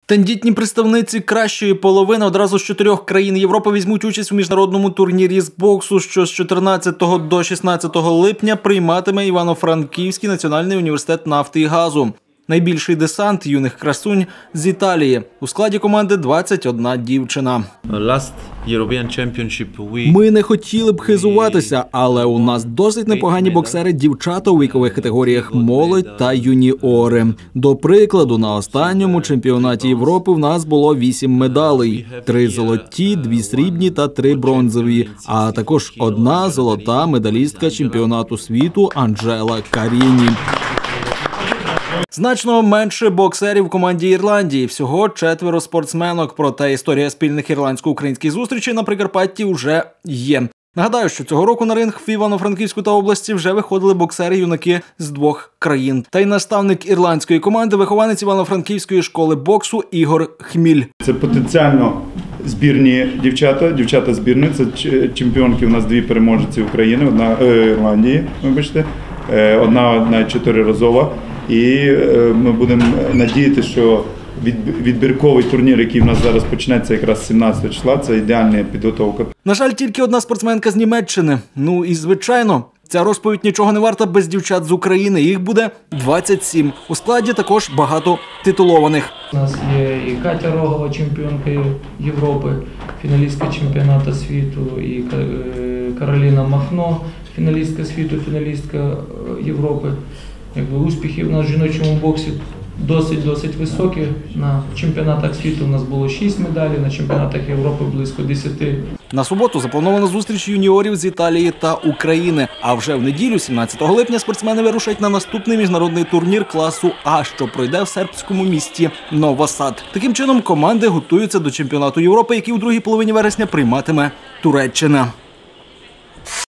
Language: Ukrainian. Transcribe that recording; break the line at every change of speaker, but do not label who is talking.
Тендітні представниці кращої половини одразу з 4 країн Європи візьмуть участь у міжнародному турнірі з боксу, що з 14 до 16 липня прийматиме Івано-Франківський національний університет нафти і газу. Найбільший десант юних красунь з Італії. У складі команди 21 дівчина. Ми не хотіли б хизуватися, але у нас досить непогані боксери-дівчата у вікових категоріях молодь та юніори. До прикладу, на останньому чемпіонаті Європи в нас було 8 медалей. 3 золоті, 2 срібні та 3 бронзові. А також 1 золота медалістка чемпіонату світу Анджела Каріні. Значно менше боксерів в команді Ірландії. Всього 4 спортсменок. Проте історія спільних ірландсько-українських зустрічей на Прикарпатті вже є. Нагадаю, що цього року на ринг в Івано-Франківську та області вже виходили боксери-юнаки з 2 країн. Та й наставник ірландської команди – вихованець Івано-Франківської школи боксу Ігор Хміль.
Це потенціально збірні дівчата збірні. Це чемпіонки, у нас 2 переможці України, одна Ірландії, вибачте, одна 4-разова. І ми будемо надіятися, що відбірковий турнір, який в нас зараз почнеться якраз 17 числа, це ідеальна підготовка.
На жаль, тільки одна спортсменка з Німеччини. Ну і звичайно, ця розповідь нічого не варта без дівчат з України. Їх буде 27. У складі також багато титулованих.
У нас є і Катя Рогова, чемпіонка Європи, фіналістка чемпіонату світу, і Кароліна Махно, фіналістка світу, фіналістка Європи. Успіхи в нас в жіночому боксі досить високі. На чемпіонатах світу у нас було 6 медалей, на чемпіонатах Європи близько 10.
На суботу запланована зустріч юніорів з Італії та України. А вже в неділю, 17 липня, спортсмени вирушать на наступний міжнародний турнір класу А, що пройде в сербському місті Новосад. Таким чином, команди готуються до чемпіонату Європи, який у другій половині вересня прийматиме Туреччина.